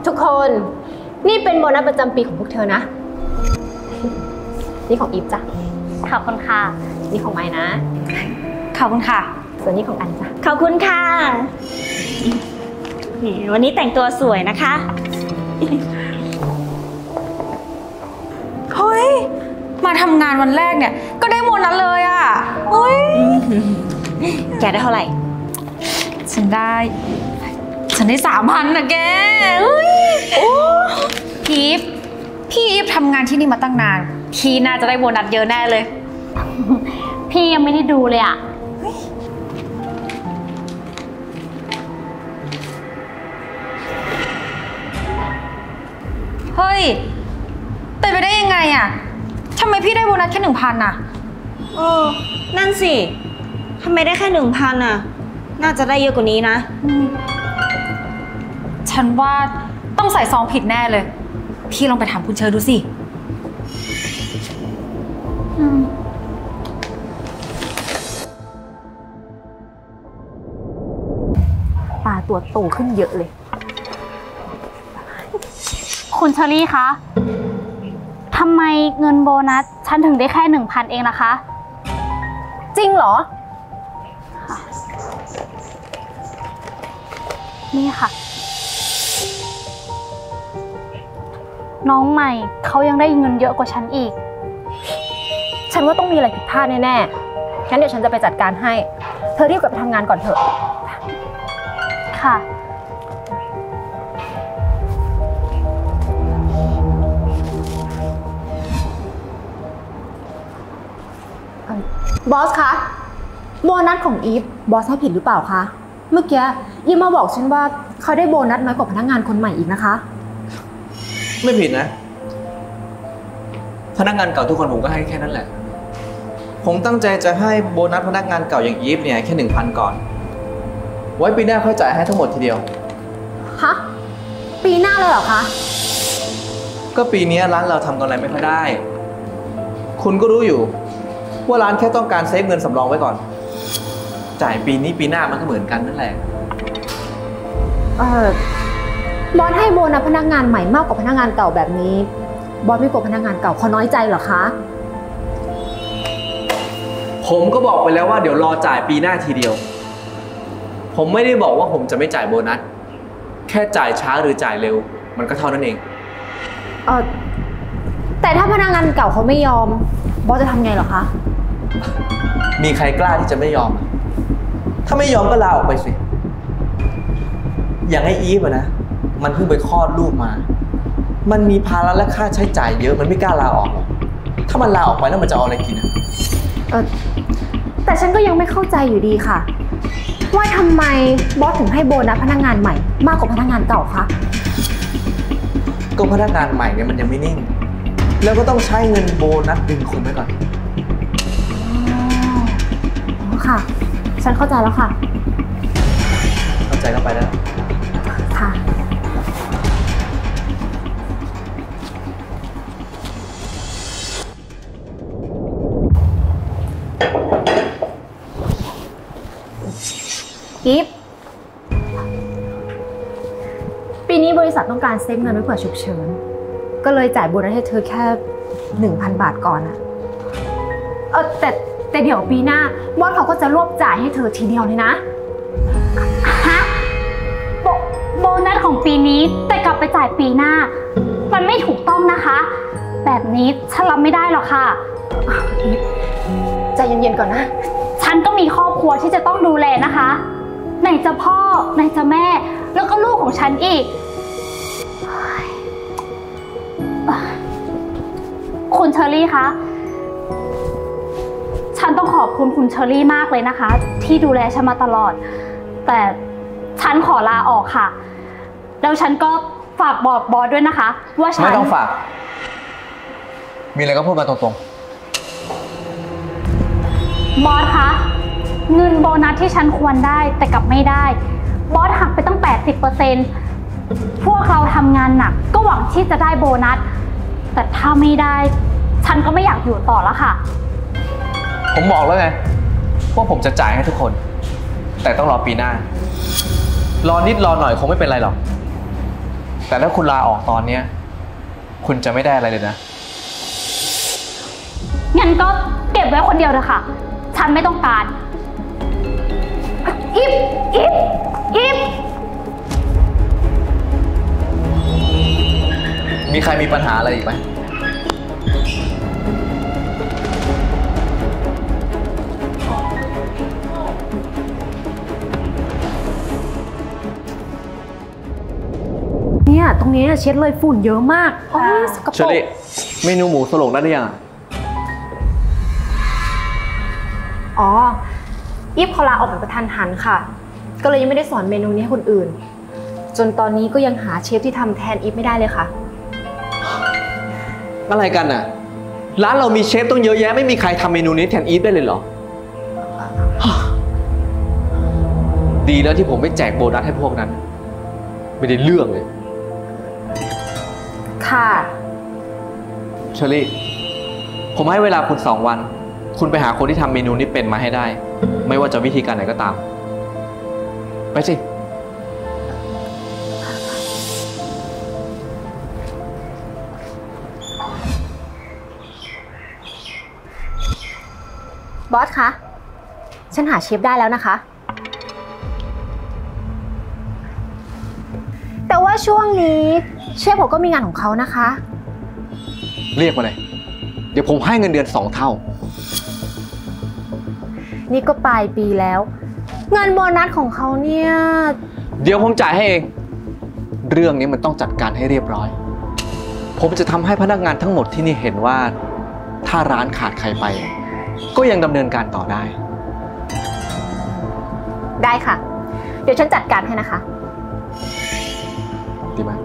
ทุกคนนี่เป็นโบนัสประจำปีของพวกเธอนะนี่ของอีฟจ้ะขอบคุณค่ะนี่ของไม้นะขอบคุณค่ะส่วนนี้ของอันจ้ะขอบคุณค่ะวันนี้แต่งตัวสวยนะคะเฮ้ยมาทำงานวันแรกเนี่ยก็ได้โบนัสเลยอ่ะเฮ้ยแกได้เท่าไหร่ฉันได้3,000นะแกเฮ้ยโอ้พี่อีฟทำงานที่นี่มาตั้งนานพี่น่าจะได้โบนัสเยอะแน่เลยพี่ยังไม่ได้ดูเลยอ่ะเฮ้ยเป็นไปได้ยังไงอ่ะทำไมพี่ได้โบนัสแค่ 1,000 อ่ะนั่นสิทำไมได้แค่ 1,000 อ่ะน่าจะได้เยอะกว่านี้นะฉันว่าต้องใส่ซองผิดแน่เลยพี่ลองไปถามคุณเชอร์ดูสิตาตัวโตขึ้นเยอะเลยคุณเชอรี่คะทำไมเงินโบนัสฉันถึงได้แค่ 1,000 เองล่ะคะจริงเหรอนี่ค่ะน้องใหม่เขายังได้เงินเยอะกว่าฉันอีกฉันว่าต้องมีอะไรผิดพลาดแน่ๆงั้นเดี๋ยวฉันจะไปจัดการให้เธอรีบกลับไปทำงานก่อนเถอะค่ะบอสคะโบนัสของอีฟบอสให้ผิดหรือเปล่าคะเมื่อกี้อีฟมาบอกฉันว่าเขาได้โบนัสน้อยกว่าพนักงานคนใหม่อีกนะคะไม่ผิดนะพนักงานเก่าทุกคนผมก็ให้แค่นั้นแหละผมตั้งใจจะให้โบนัสพนักงานเก่าอย่างอีฟเนี่ยแค่ 1,000 ก่อนไว้ปีหน้าค่อยจ่ายให้ทั้งหมดทีเดียวฮะปีหน้าเลยเหรอคะก็ปีนี้ร้านเราทำกำไรไม่ค่อยได้คุณก็รู้อยู่ว่าร้านแค่ต้องการเซฟเงินสำรองไว้ก่อนจ่ายปีนี้ปีหน้ามันก็เหมือนกันนั่นแหละบอสให้โบนัสพนักงานใหม่มากกว่าพนักงานเก่าแบบนี้บอสไม่กลัวพนักงานเก่าเขาน้อยใจเหรอคะผมก็บอกไปแล้วว่าเดี๋ยวรอจ่ายปีหน้าทีเดียวผมไม่ได้บอกว่าผมจะไม่จ่ายโบนัสแค่จ่ายช้าหรือจ่ายเร็วมันก็เท่านั้นเองแต่ถ้าพนักงานเก่าเขาไม่ยอมบอสจะทำไงเหรอคะมีใครกล้าที่จะไม่ยอมถ้าไม่ยอมก็ลาออกไปสิอย่างไอ้อีฟนะมันเพิ่งไปคลอดลูกมามันมีภาระและค่าใช้จ่ายเยอะมันไม่กล้าลาออกหรอกถ้ามันลาออกไปแล้วมันจะเอาอะไรกินแต่ฉันก็ยังไม่เข้าใจอยู่ดีค่ะว่าทำไมบอสถึงให้โบนัสพนักงานใหม่มากกว่าพนักงานเก่าคะก็พนักงานใหม่เนี่ยมันยังไม่นิ่งแล้วก็ต้องใช้เงินโบนัสดึงคนไว้ก่อนค่ะฉันเข้าใจแล้วค่ะเข้าใจก็ไปแล้วค่ะอีฟปีนี้บริษัทต้องการเซฟเงินไว้เผื่อฉุกเฉินก็เลยจ่ายโบนัสให้เธอแค่ 1,000 บาทก่อนอะแต่เดี๋ยวปีหน้าบอสเขาก็จะรวบจ่ายให้เธอทีเดียวเลยนะฮะโบนัสของปีนี้แต่กลับไปจ่ายปีหน้ามันไม่ถูกต้องนะคะแบบนี้ฉันรับไม่ได้หรอกค่ะใจเย็นๆก่อนนะฉันก็มีครอบครัวที่จะต้องดูแลนะคะไหนจะพ่อไหนจะแม่แล้วก็ลูกของฉันอีกคุณเชอรี่คะฉันต้องขอบคุณคุณเชอรี่มากเลยนะคะที่ดูแลฉันมาตลอดแต่ฉันขอลาออกค่ะแล้วฉันก็ฝากบอกบอสด้วยนะคะว่าฉันไม่ต้องฝากมีอะไรก็พูดมาตรงๆบอสคะเงินโบนัสที่ฉันควรได้แต่กลับไม่ได้บอสหักไปตั้ง 80%พวกเราทำงานหนักก็หวังที่จะได้โบนัสแต่ถ้าไม่ได้ฉันก็ไม่อยากอยู่ต่อแล้วค่ะผมบอกแล้วไงว่าผมจะจ่ายให้ทุกคนแต่ต้องรอปีหน้ารอนิดรอหน่อยคงไม่เป็นไรหรอกแต่ถ้าคุณลาออกตอนเนี้ยคุณจะไม่ได้อะไรเลยนะงั้นก็เก็บไว้คนเดียวเลยค่ะ ฉันไม่ต้องการอิฟอิฟอิฟมีใครมีปัญหาอะไรอีกไหมเนี่ยตรงนี้เช็ดเลยฝุ่นเยอะมากโอ้ยสกปเชรอก รี่เมนูหมูสโลงได้หรือยังอ๋ออีฟเขาลาออกแบบกระทันหันค่ะ ก็เลยยังไม่ได้สอนเมนูนี้ให้คนอื่น จนตอนนี้ก็ยังหาเชฟที่ทำแทนอีฟไม่ได้เลยค่ะอะไรกันน่ะ ร้านเรามีเชฟต้องเยอะแยะไม่มีใครทำเมนูนี้แทนอีฟได้เลยเหรอ ดีแล้วที่ผมไม่แจกโบนัสให้พวกนั้น ไม่ได้เรื่องเลยค่ะเชอรี่ ผมให้เวลาคุณ2 วัน คุณไปหาคนที่ทำเมนูนี้เป็นมาให้ได้ ไม่ว่าจะวิธีการไหนก็ตาม ไปสิบอสคะ ฉันหาเชฟได้แล้วนะคะ แต่ว่าช่วงนี้เชฟผมก็มีงานของเขานะคะเรียกมาเลย เดี๋ยวผมให้เงินเดือน2 เท่านี่ก็ปลายปีแล้ว เงินโบนัสของเขาเนี่ยเดี๋ยวผมจ่ายให้เอง เรื่องนี้มันต้องจัดการให้เรียบร้อย ผมจะทำให้พนักงานทั้งหมดที่นี่เห็นว่า ถ้าร้านขาดใครไป ก็ยังดำเนินการต่อได้ได้ค่ะ เดี๋ยวฉันจัดการให้นะคะดีไหม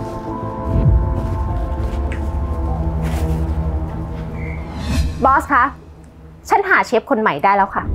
บอสคะ ฉันหาเชฟคนใหม่ได้แล้วค่ะ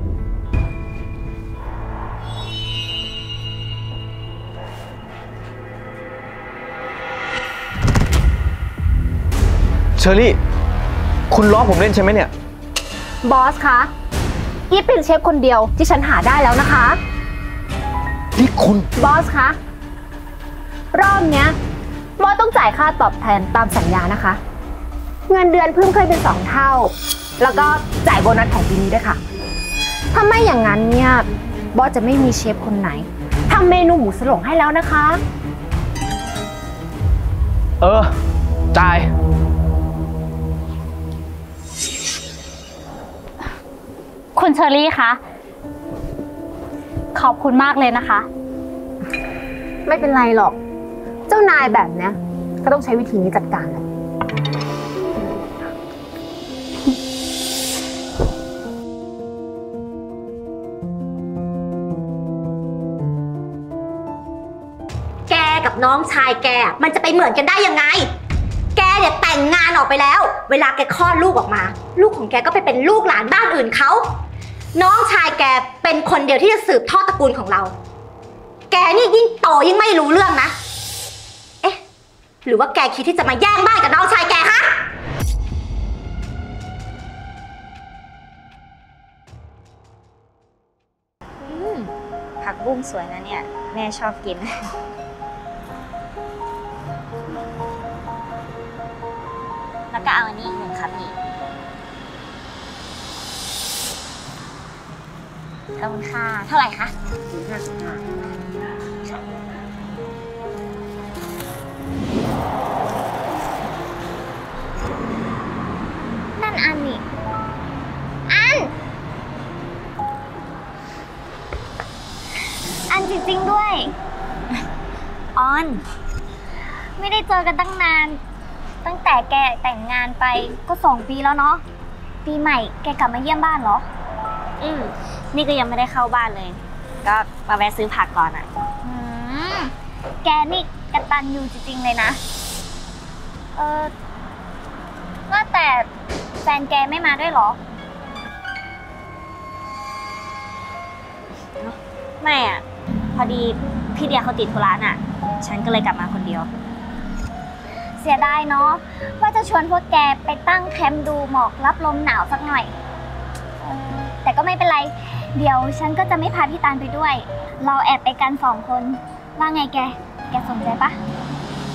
เชอรี่ คุณล้อผมเล่นใช่ไหมเนี่ยบอสคะ อีฟเป็นเชฟคนเดียวที่ฉันหาได้แล้วนะคะนี่คุณบอสคะ รอบเนี้ยบอสต้องจ่ายค่าตอบแทนตามสัญญานะคะ เงินเดือนเพิ่มขึ้นเป็น2 เท่า แล้วก็จ่ายโบนัสของปีนี้ด้วยค่ะ ถ้าไม่อย่างนั้นเนี่ยบอสจะไม่มีเชฟคนไหนทำเมนูหมูสโลงให้แล้วนะคะจ่ายคุณเชอรี่คะ ขอบคุณมากเลยนะคะไม่เป็นไรหรอก เจ้านายแบบเนี้ยก็ต้องใช้วิธีนี้จัดการแหละแกกับน้องชายแกมันจะไปเหมือนกันได้ยังไง แกเนี่ยแต่งงานออกไปแล้ว เวลาแกคลอดลูกออกมา ลูกของแกก็ไปเป็นลูกหลานบ้านอื่นเขา น้องชายแกเป็นคนเดียวที่จะสืบทอดตระกูลของเรา แกนี่ยิ่งโตยิ่งไม่รู้เรื่องนะ เอ๊ะ หรือว่าแกคิดที่จะมาแย่งบ้านกับน้องชายแกฮะผักบุ้งสวยนะเนี่ย แม่ชอบกิน แล้วก็เอาอันนี้อีก1 ครับนี่ขอบคุณค่ะเท่าไหร่คะนั่นอันนี่อันจริงๆด้วย ออน ไม่ได้เจอกันตั้งนาน ตั้งแต่แกแต่งงานไปก็2 ปีแล้วเนาะ ปีใหม่แกกลับมาเยี่ยมบ้านเหรอ นี่ก็ยังไม่ได้เข้าบ้านเลย ก็มาแวะซื้อผักก่อนอ่ะแกนี่กตัญญูจริงๆเลยนะ ว่าแต่แฟนแกไม่มาด้วยเหรอ ไม่อ่ะ พอดีพี่เดียเขาติดธุระน่ะ ฉันก็เลยกลับมาคนเดียว เสียดายเนาะว่าจะชวนพวกแกไปตั้งแคมป์ดูหมอกรับลมหนาวสักหน่อยแต่ก็ไม่เป็นไร เดี๋ยวฉันก็จะไม่พาพี่ตาลไปด้วย เราแอบไปกัน2 คนว่าไงแกสนใจปะ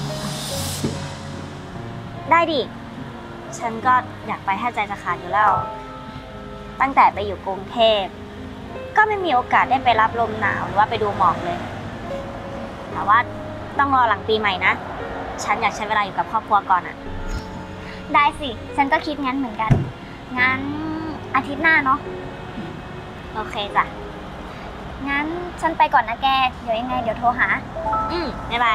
ได้ดิ ฉันก็อยากไปแทบใจจะขาดอยู่แล้ว ตั้งแต่ไปอยู่กรุงเทพก็ไม่มีโอกาสได้ไปรับลมหนาวหรือว่าไปดูหมอกเลย แต่ว่าต้องรอหลังปีใหม่นะ ฉันอยากใช้เวลาอยู่กับครอบครัวก่อนอะได้สิ ฉันก็คิดงั้นเหมือนกัน งั้นอาทิตย์หน้าเนาะ โอเคจ้ะ งั้นฉันไปก่อนนะแก เดี๋ยวยังไงเดี๋ยวโทรหา บ๊ายบาย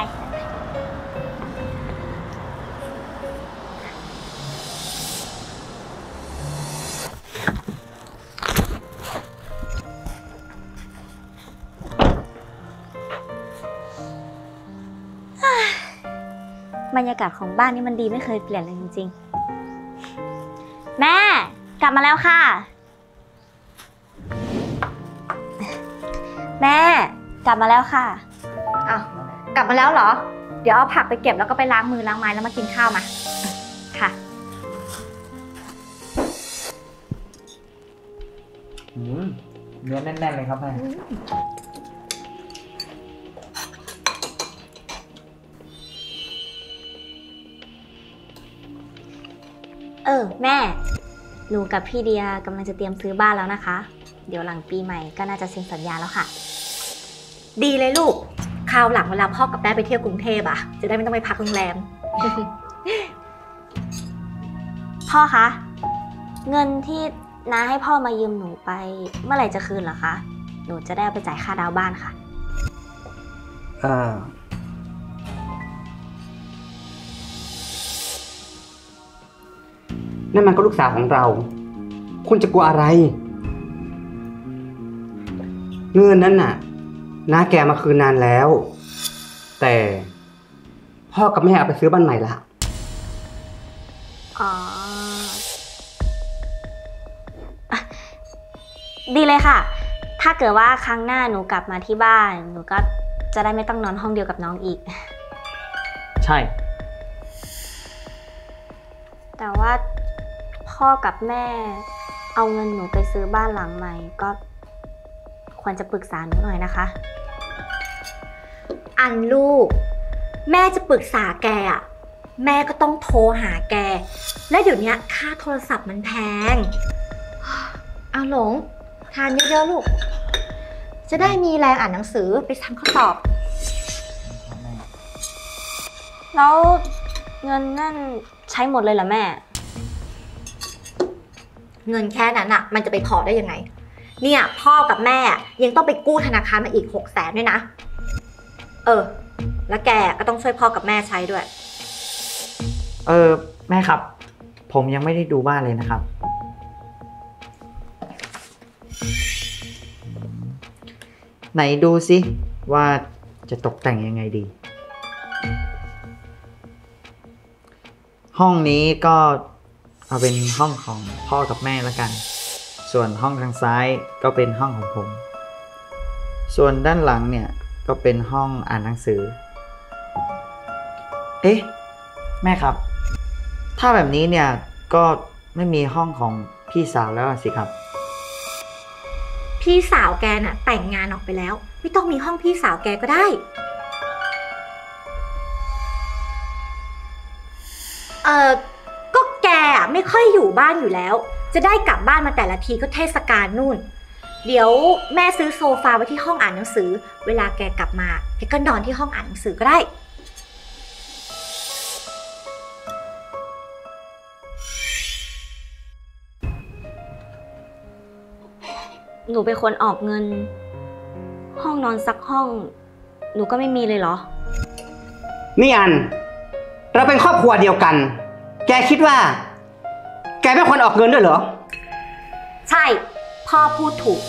บรรยากาศของบ้านนี่มันดีไม่เคยเปลี่ยนเลยจริงๆ แม่กลับมาแล้วค่ะ แม่กลับมาแล้วค่ะอ้าวกลับมาแล้วเหรอ เดี๋ยวเอาผักไปเก็บแล้วก็ไปล้างมือล้างไม้แล้วมากินข้าวมา ค่ะเนื้อแน่นๆเลยครับแม่แม่ หนูกับพี่เดียกำลังจะเตรียมซื้อบ้านแล้วนะคะ เดี๋ยวหลังปีใหม่ก็น่าจะเซ็นสัญญาแล้วค่ะดีเลยลูก คราวหลังเวลาพ่อกับแม่ไปเที่ยวกรุงเทพจะได้ไม่ต้องไปพักโรงแรมพ่อคะ เงินที่น้าให้พ่อมายืมหนูไปเมื่อไหร่จะคืนเหรอคะ หนูจะได้เอาไปจ่ายค่าดาวบ้านค่ะนั่นมันก็ลูกสาวของเรา คุณจะกลัวอะไร เงินนั้นน่ะน้าแกมาคืนนานแล้ว แต่พ่อกับแม่เอาไปซื้อบ้านใหม่ละอ๋ออ่ะดีเลยค่ะ ถ้าเกิดว่าครั้งหน้าหนูกลับมาที่บ้าน หนูก็จะได้ไม่ต้องนอนห้องเดียวกับน้องอีกใช่แต่ว่าพ่อกับแม่เอาเงินหนูไปซื้อบ้านหลังใหม่ก็ควรจะปรึกษาหนูหน่อยนะคะอันลูก แม่จะปรึกษาแกแม่ก็ต้องโทรหาแก และเดี๋ยวนี้ค่าโทรศัพท์มันแพง เอาหลง ทานเยอะๆลูก จะได้มีแรงอ่านหนังสือไปทำข้อสอบแล้วเงินนั่นใช้หมดเลยเหรอแม่เงินแค่นั้นมันจะไปพอได้ยังไง เนี่ยพ่อกับแม่ยังต้องไปกู้ธนาคารมาอีก600,000ด้วยนะ แล้วแกก็ต้องช่วยพ่อกับแม่ใช้ด้วยแม่ครับ ผมยังไม่ได้ดูบ้านเลยนะครับ ไหนดูสิว่าจะตกแต่งยังไงดี ห้องนี้ก็เอาเป็นห้องของพ่อกับแม่แล้วกัน ส่วนห้องทางซ้ายก็เป็นห้องของผม ส่วนด้านหลังเนี่ยก็เป็นห้องอ่านหนังสือ เอ๊ะ แม่ครับ ถ้าแบบนี้เนี่ยก็ไม่มีห้องของพี่สาวแล้วสิครับพี่สาวแกแต่งงานออกไปแล้ว ไม่ต้องมีห้องพี่สาวแกก็ได้ ก็แกไม่ค่อยอยู่บ้านอยู่แล้ว จะได้กลับบ้านมาแต่ละทีก็เทศกาลนู่น เดี๋ยวแม่ซื้อโซฟาไว้ที่ห้องอ่านหนังสือ เวลาแกกลับมาแกก็นอนที่ห้องอ่านหนังสือก็ได้หนูเป็นคนออกเงิน ห้องนอนสักห้อง หนูก็ไม่มีเลยเหรอนี่อัน เราเป็นครอบครัวเดียวกัน แกคิดว่า แกเป็นคนออกเงินด้วยเหรอใช่ พ่อพูดถูก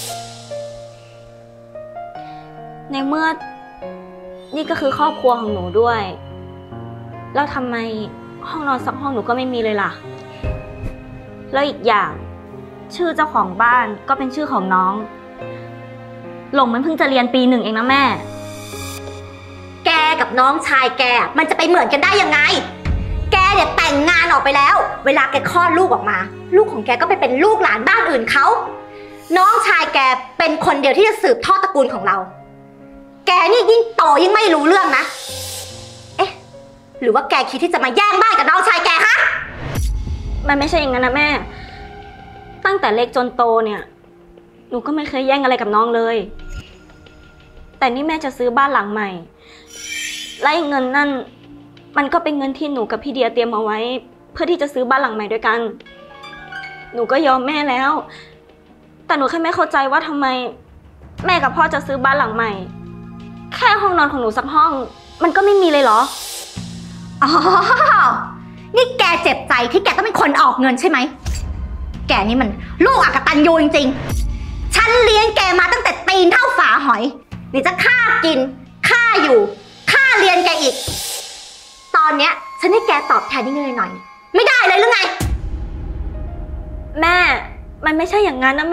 ในเมื่อนี่ก็คือครอบครัวของหนูด้วย แล้วทำไมห้องนอนสักห้องหนูก็ไม่มีเลยล่ะ แล้วอีกอย่างชื่อเจ้าของบ้านก็เป็นชื่อของน้อง หลงมันเพิ่งจะเรียนปี 1เองนะแม่แกกับน้องชายแกมันจะไปเหมือนกันได้ยังไง แกเนี่ยแต่งงานออกไปแล้ว เวลาแกคลอดลูกออกมา ลูกของแกก็ไปเป็นลูกหลานบ้านอื่นเขา น้องชายแกเป็นคนเดียวที่จะสืบทอดตระกูลของเรา แกนี่ยิ่งโตยิ่งไม่รู้เรื่องนะ เอ๊ะหรือว่าแกคิดที่จะมาแย่งบ้านกับน้องชายแกฮะมันไม่ใช่อย่างนั้นนะแม่ ตั้งแต่เล็กจนโตเนี่ย หนูก็ไม่เคยแย่งอะไรกับน้องเลย แต่นี่แม่จะซื้อบ้านหลังใหม่ และเงินนั่นมันก็เป็นเงินที่หนูกับพี่เดียเตรียมเอาไว้ เพื่อที่จะซื้อบ้านหลังใหม่ด้วยกัน หนูก็ยอมแม่แล้ว แต่หนูแค่ไม่เข้าใจว่าทำไมแม่กับพ่อจะซื้อบ้านหลังใหม่ แค่ห้องนอนของหนูสักห้อง มันก็ไม่มีเลยเหรออ๋อ นี่แกเจ็บใจที่แกต้องเป็นคนออกเงินใช่ไหม แกนี่มันลูกอกตัญญูจริงๆ ฉันเลี้ยงแกมาตั้งแต่ตีนเท่าฝาหอยนี่จะค่ากิน ค่าอยู่ ค่าเรียนแกอีก ตอนเนี้ยฉันให้แกตอบแทนนิดหน่อยๆไม่ได้เลยหรือไงแม่ มันไม่ใช่อย่างนั้นนะแม่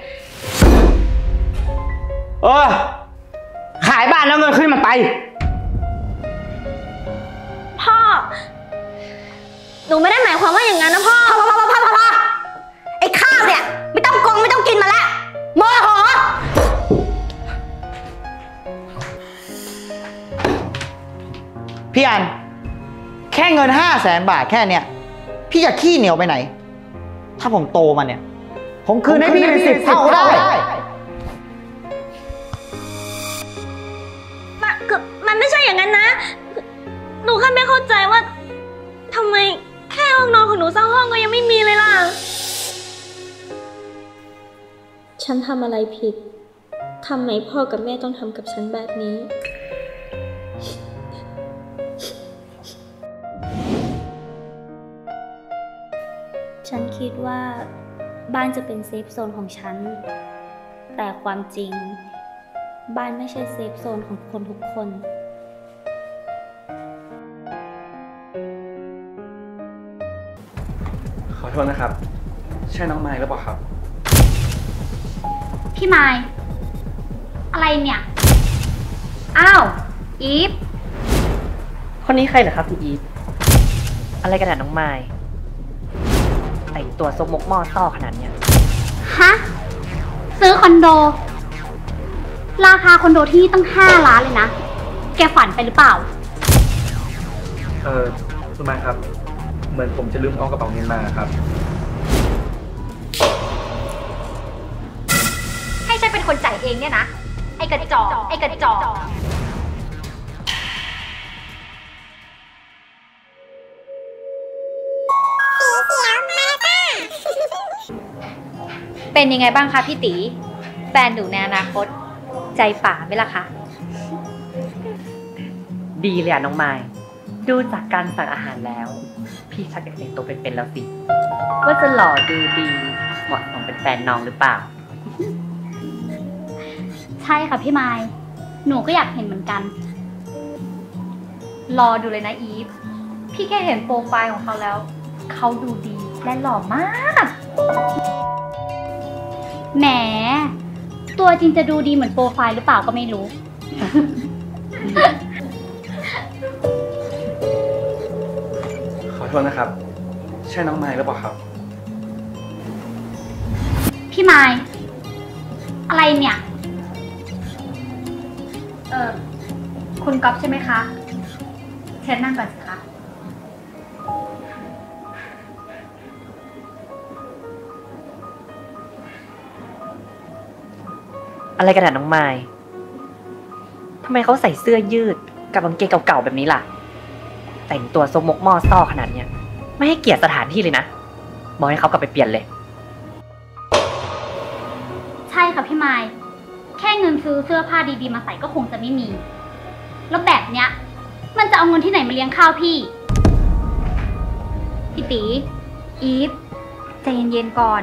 ขายบ้านแล้วเงินขึ้นมันไปพ่อ หนูไม่ได้หมายความว่าอย่างนั้นนะพ่อพอไอ้ข้าวเนี่ยไม่ต้องกินมาแล้วโมโหพี่อัน แค่เงิน500,000 บาทแค่เนี้ยพี่จะขี้เหนียวไปไหน ถ้าผมโตมาเนี่ย ผมคืนให้พี่เป็น10 เท่าได้มันไม่ใช่อย่างนั้นนะ หนูแค่ไม่เข้าใจว่าทำไมแค่ห้องนอนของหนูสักห้องก็ยังไม่มีเลยล่ะ ฉันทำอะไรผิด ทำไมพ่อกับแม่ต้องทำกับฉันแบบนี้ ฉันคิดว่าบ้านจะเป็นเซฟโซนของฉัน แต่ความจริงบ้านไม่ใช่เซฟโซนของคนทุกคนขอโทษนะครับ ใช่น้องไมค์หรือเปล่าครับพี่ไมค์อะไรเนี่ย อ้าว อีฟคนนี้ใครเหรอครับพี่อีฟ อะไรกันน่ะน้องไมค์แต่งตัวซกมกหม้อต้อขนาดเนี้ยฮะ ซื้อคอนโด ราคาคอนโดที่นี่ตั้ง5 ล้านเลยนะ แกฝันไปหรือเปล่าคุณมาครับ เหมือนผมจะลืมเอากระเป๋าเงินมาครับให้ฉันเป็นคนจ่ายเองเนี่ยนะ ไอ้กระจอก ไอ้กระจอก เป็นยังไงบ้างคะพี่ตีแฟนหนูในอนาคต ใจป่าไหมล่ะคะดีเลยอะน้องไมค์ดูจากการสั่งอาหารแล้ว พี่ชักอยากเห็นตัวเป็นๆแล้วสิ ว่าจะหล่อดูดีเหมาะสมเป็นแฟนน้องหรือเปล่าใช่ค่ะพี่ไมค์หนูก็อยากเห็นเหมือนกัน รอดูเลยนะอีฟ พี่แค่เห็นโปรไฟล์ของเขาแล้ว เขาดูดีและหล่อมาก แหม ตัวจริงจะดูดีเหมือนโปรไฟล์หรือเปล่าก็ไม่รู้ขอโทษนะครับ ใช่น้องไมค์หรือเปล่าครับพี่ไมค์อะไรเนี่ย คุณก๊อฟใช่ไหมคะ เชิญนั่งก่อนสิคะอะไรกันน่ะน้องไมค์ทำไมเขาใส่เสื้อยืดกับกางเกงเก่าๆแบบนี้ล่ะ แต่งตัวซกมกหม้อต้อขนาดเนี้ยไม่ให้เกียรติสถานที่เลยนะบอกให้เขากลับไปเปลี่ยนเลยใช่ค่ะพี่ไมค์แค่เงินซื้อเสื้อผ้าดีๆมาใส่ก็คงจะไม่มี แล้วแบบเนี้ย มันจะเอาเงินที่ไหนมาเลี้ยงข้าวพี่ พี่ตีอีฟใจเย็นๆก่อน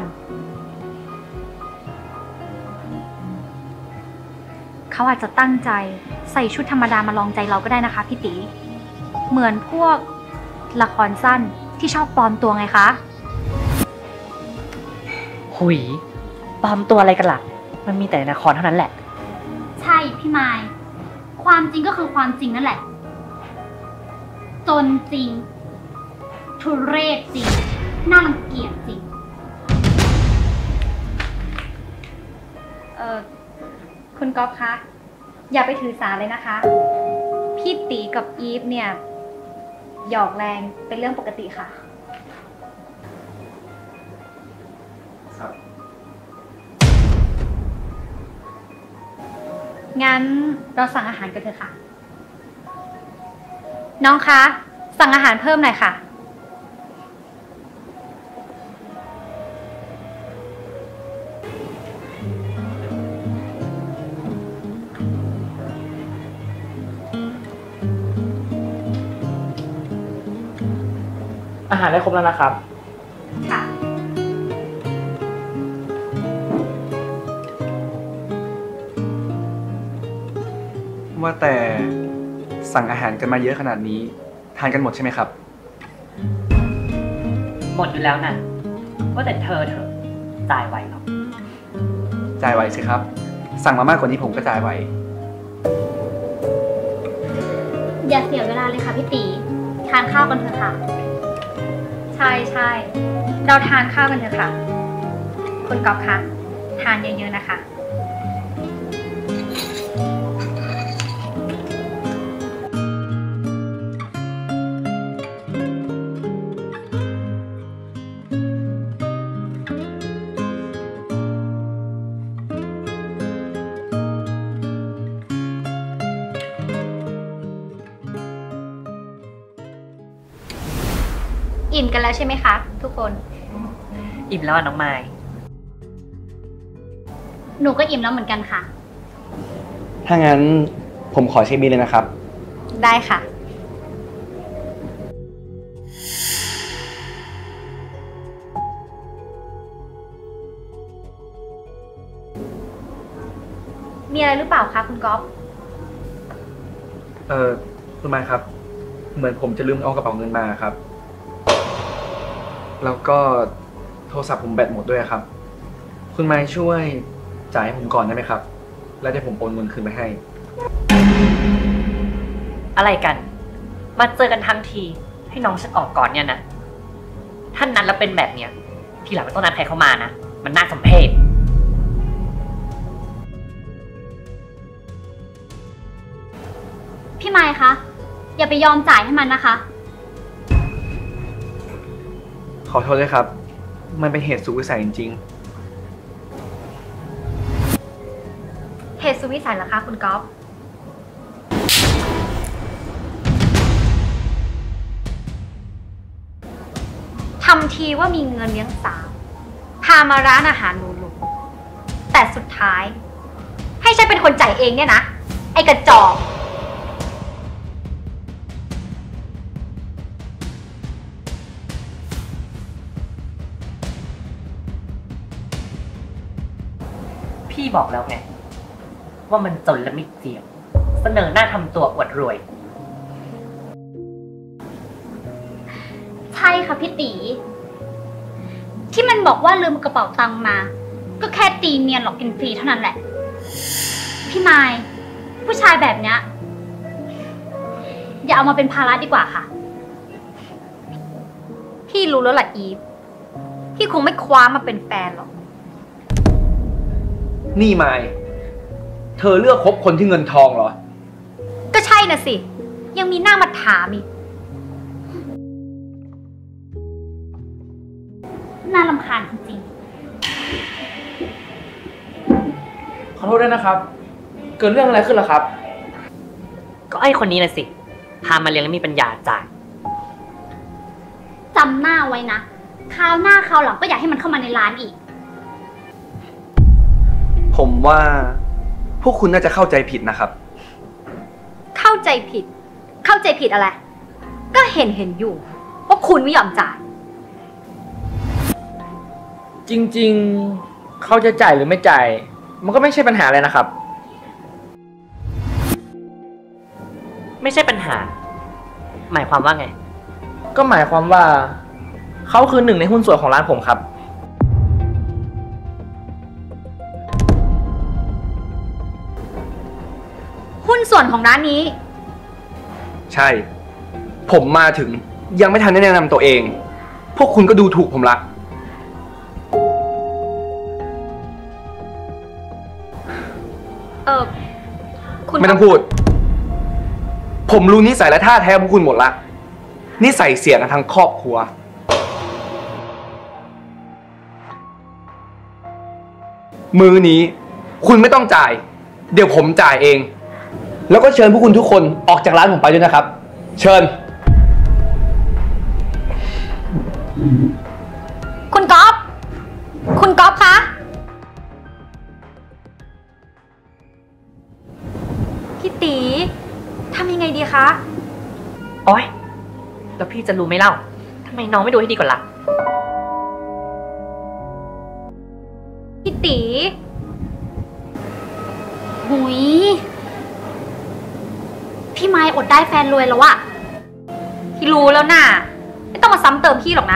เขาอาจจะตั้งใจใส่ชุดธรรมดามาลองใจเราก็ได้นะคะพี่ตีเหมือนพวกละครสั้นที่ชอบปลอมตัวไงคะหุยปลอมตัวอะไรกันล่ะ มันมีแต่ในละครเท่านั้นแหละใช่พี่ไมค์ความจริงก็คือความจริงนั่นแหละ จนจริง ทุเรศจริง น่ารังเกียจจริง คุณก๊อฟคะ อย่าไปถือสาเลยนะคะ พี่ตีกับอีฟเนี่ยหยอกแรงเป็นเรื่องปกติค่ะครับงั้นเราสั่งอาหารกันเถอะค่ะ น้องคะสั่งอาหารเพิ่มหน่อยค่ะอาหารได้ครบแล้วนะครับค่ะว่าแต่สั่งอาหารกันมาเยอะขนาดนี้ ทานกันหมดใช่ไหมครับหมดอยู่แล้วนะว่าแต่เธอจ่ายไหวหรอจ่ายไวสิครับ สั่งมามากกว่านี้ผมก็จ่ายไวอย่าเสียเวลาเลยค่ะพี่ตีทานข้าวกันเถอะค่ะ ใช่เราทานข้าวกันเถอะค่ะ คุณก๊อฟคะทานเยอะๆนะคะ อิ่มกันแล้วใช่ไหมคะทุกคนอิ่มแล้วน้องไม้หนูก็อิ่มแล้วเหมือนกันค่ะถ้างั้นผมขอเช็คบิลเลยนะครับได้ค่ะ มีอะไรหรือเปล่าคะคุณก๊อฟคุณไม้ครับ เหมือนผมจะลืมเอากระเป๋าเงินมาครับ แล้วก็โทรศัพท์ผมแบตหมดด้วยครับ คุณไม้ช่วยจ่ายให้ผมก่อนได้ไหมครับ แล้วเดี๋ยวผมโอนเงินคืนไปให้อะไรกัน มาเจอกันทั้งทีให้น้องฉันออกก่อนเนี่ยนะท่านนั้นแล้วเป็นแบบเนี้ยทีหลังไม่ต้องนัดใครเข้ามานะมันน่าสมเพชพี่ไมค์คะ อย่าไปยอมจ่ายให้มันนะคะขอโทษด้วยครับ มันเป็นเหตุสุดวิสัยจริงเหตุสุดวิสัยเหรอคะคุณก๊อฟทำทีว่ามีเงินเลี้ยงสาวพามาร้านอาหารหรูๆแต่สุดท้าย ให้ฉันเป็นคนจ่ายเองเนี่ยนะ ไอ้กระจอกพี่บอกแล้วไงว่ามันจนและไม่เจียมเสนอหน้าทำตัวอวดรวยใช่ค่ะพี่ตี ที่มันบอกว่าลืมกระเป๋าตังค์มา ก็แค่ตีเนียนหลอกกินฟรีเท่านั้นแหละ พี่ไมค์ผู้ชายแบบเนี้ยอย่าเอามาเป็นภาระดีกว่าค่ะ พี่รู้แล้วล่ะอีฟพี่คงไม่คว้ามาเป็นแฟนหรอกๆ นี่ไม้เธอเลือกคบคนที่เงินทองเหรอก็ใช่น่ะสิ ยังมีหน้ามาถามอีกน่ารำคาญจริงขอโทษด้วยนะครับ เกิดเรื่องอะไรขึ้นเหรอครับก็ไอ้คนนี้น่ะสิพามาเลี้ยงแล้วมีปัญญาจ่ายๆจำหน้าไว้นะคราวหน้าคราวหลังก็อย่าให้มันเข้ามาในร้านอีกผมว่าพวกคุณน่าจะเข้าใจผิดนะครับเข้าใจผิด เข้าใจผิดอะไร ก็เห็นอยู่ว่าคุณไม่ยอมจ่ายจริงๆ เขาจะจ่ายหรือไม่จ่าย มันก็ไม่ใช่ปัญหาเลยนะครับไม่ใช่ปัญหา หมายความว่าไงก็หมายความว่าเขาคือหนึ่งในหุ้นส่วนของร้านผมครับหุ้นส่วนของร้านนี้ใช่ ผมมาถึงยังไม่ทันได้แนะนำตัวเอง พวกคุณก็ดูถูกผมละคุณไม่ต้องพูด ผมรู้นิสัยและท่าแท้พวกคุณหมดละนี่ใส่เสียกันทั้งครอบครัวมื้อนี้คุณไม่ต้องจ่ายเดี๋ยวผมจ่ายเองแล้วก็เชิญพวกคุณทุกคนออกจากร้านผมไปด้วยนะครับเชิญคุณก๊อฟคุณก๊อฟคะพี่ตีทำยังไงดีคะโอ๊ยแล้วพี่จะรู้ไหมเล่าทำไมน้องไม่ดูให้ดีก่อนล่ะพี่ตีหุยพี่ไม้อดได้แฟนรวยแล้วอะพี่รู้แล้วน่ะไม่ต้องมาซ้ำเติมพี่หรอกนะ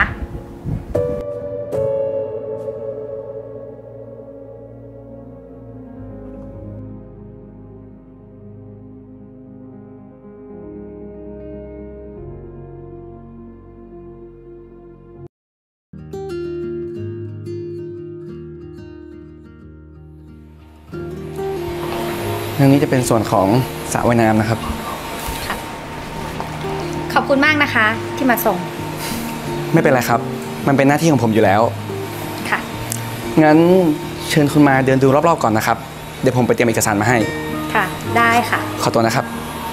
เรื่องนี้จะเป็นส่วนของสระว่ายน้ำนะครับขอบคุณมากนะคะที่มาส่งไม่เป็นไรครับมันเป็นหน้าที่ของผมอยู่แล้วค่ะงั้นเชิญคุณมาเดินดูรอบๆก่อนนะครับเดี๋ยวผมไปเตรียมเอกสารมาให้ค่ะ ได้ค่ะขอตัวนะครับ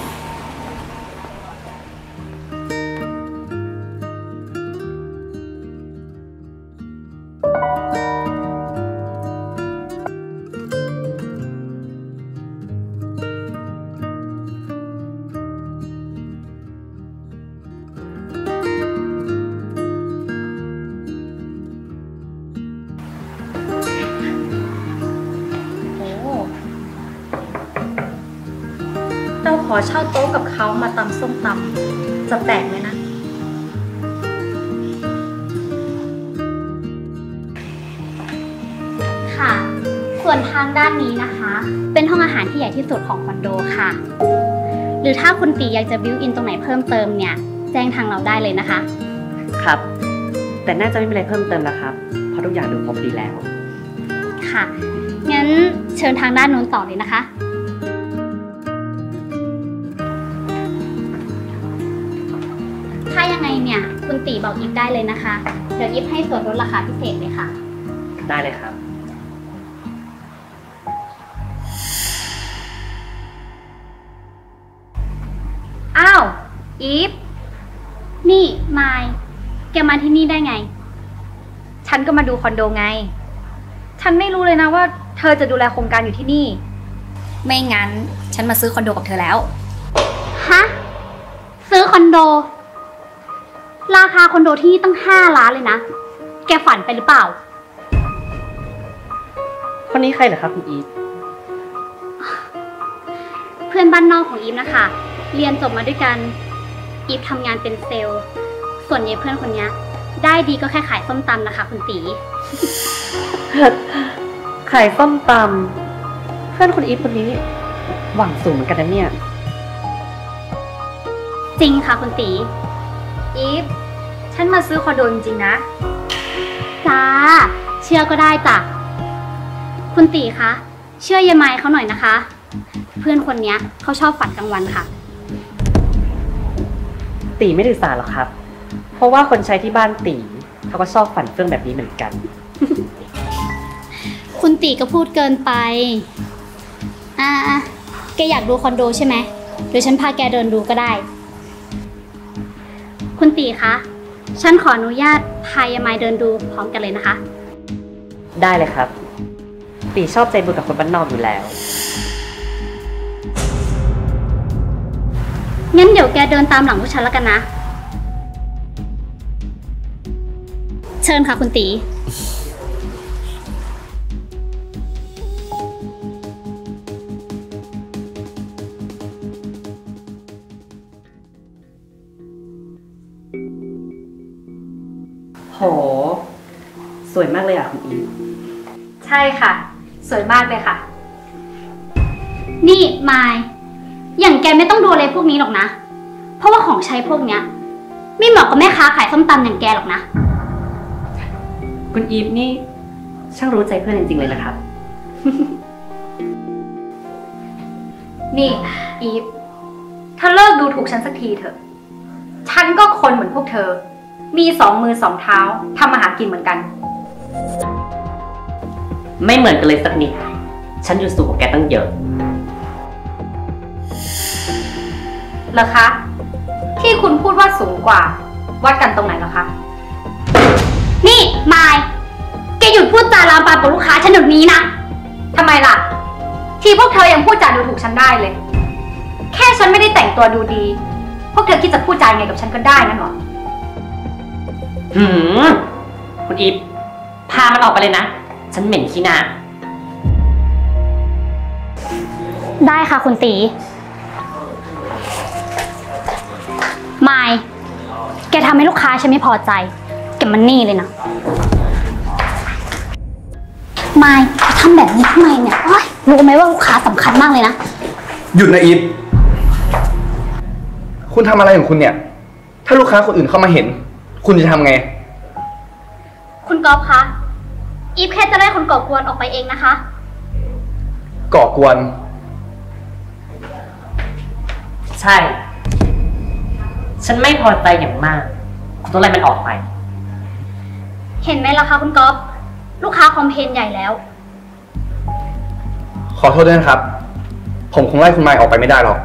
เราขอเช่าโต๊ะกับเขามาตำส้มตำจะแปลกไหมนะ ค่ะ ส่วนทางด้านนี้นะคะ เป็นห้องอาหารที่ใหญ่ที่สุดของคอนโดค่ะ หรือถ้าคุณตีอยากจะบิวอินตรงไหนเพิ่มเติมเนี่ย แจ้งทางเราได้เลยนะคะครับ แต่น่าจะไม่มีอะไรเพิ่มเติมแล้วครับเพราะทุกอย่างดูครบดีแล้วค่ะ งั้นเชิญทางด้านนู้นต่อเลยนะคะ ถ้ายังไงเนี่ยคุณตีบอกอีฟได้เลยนะคะ เดี๋ยวอีฟให้ส่วนลดราคาพิเศษเลยค่ะได้เลยครับอ้าว อีฟ นี่มายแกมาที่นี่ได้ไงฉันก็มาดูคอนโดไง ฉันไม่รู้เลยนะว่าเธอจะดูแลโครงการอยู่ที่นี่ ไม่งั้นฉันมาซื้อคอนโดกับเธอแล้วฮะ ซื้อคอนโด ราคาคอนโดที่นี่ตั้ง5 ล้านเลยนะ แกฝันไปหรือเปล่าคนนี้ใครเหรอครับคุณอีฟเพื่อนบ้านนอกของอีฟนะคะ เรียนจบมาด้วยกัน อีฟทำงานเป็นเซลล์ ส่วนยายเพื่อนคนนี้ได้ดีก็แค่ขายส้มตำนะคะคุณตีขายส้มตำเพื่อนคุณอีฟคนนี้หวังสูงเหมือนกันนะเนี่ยจริงค่ะคุณตีอีฟ ฉันมาซื้อคอนโดจริงๆนะจ้า เชื่อก็ได้จ้ะ คุณตีคะ เชื่อยายไม้เขาหน่อยนะคะ เพื่อนคนนี้เขาชอบฝันกลางวันค่ะตีไม่ถือสาหรอกครับ เพราะว่าคนใช้ที่บ้านตีเขาก็ชอบฝันเฟื่องแบบนี้เหมือนกันคุณตีก็พูดเกินไป แกอยากดูคอนโดใช่ไหมเดี๋ยวฉันพาแกเดินดูก็ได้ คุณตีคะ ฉันขออนุญาตพายายไม้เดินดูพร้อมกันเลยนะคะได้เลยครับ ตีชอบใจบุญกับคนบ้านนอกอยู่แล้วงั้นเดี๋ยวแกเดินตามหลังพวกฉันแล้วกันนะ เชิญค่ะคุณตีโห สวยมากเลยอ่ะคุณอีฟใช่ค่ะ สวยมากเลยค่ะนี่มายอย่างแกไม่ต้องดูอะไรพวกนี้หรอกนะ เพราะว่าของใช้พวกเนี้ยไม่เหมาะกับแม่ค้าขายส้มตำอย่างแกหรอกนะคุณอีฟนี่ช่างรู้ใจเพื่อนจริงๆเลยนะครับนี่ อีฟ เธอเลิกดูถูกฉันสักทีเถอะฉันก็คนเหมือนพวกเธอ มี2 มือ 2 เท้าทำอาหารกินเหมือนกันไม่เหมือนกันเลยสักนิด ฉันอยู่สูงกว่าแกตั้งเยอะเหรอคะ ที่คุณพูดว่าสูงกว่า วัดกันตรงไหนเหรอคะนี่มายแกหยุดพูดจาลามปามกับลูกค้าฉันเดี๋ยวนี้นะทำไมล่ะ ที่พวกเธอยังพูดจาดูถูกฉันได้เลย แค่ฉันไม่ได้แต่งตัวดูดี พวกเธอคิดจะพูดจาไงกับฉันก็ได้นั่นหรอคุณอีฟพามันออกไปเลยนะ ฉันเหม็นขี้หน้าได้ค่ะคุณตีมายแกทำให้ลูกค้าฉันไม่พอใจแกมันนี่เลยนะมายทำแบบนี้ทำไมเนี่ยรู้ไหมว่าลูกค้าสำคัญมากเลยนะหยุดนะอีฟคุณทำอะไรของคุณเนี่ย ถ้าลูกค้าคนอื่นเข้ามาเห็น คุณจะทำไงคุณก๊อฟคะอีฟแค่จะไล่คนก่อกวนออกไปเองนะคะก่อกวนใช่ ฉันไม่พอใจอย่างมาก คุณต้องไล่มันออกไปเห็นไหมล่ะคะคุณก๊อฟลูกค้าคอมเพลนใหญ่แล้วขอโทษด้วยนะครับ ผมคงไล่คุณไมค์ออกไปไม่ได้หรอก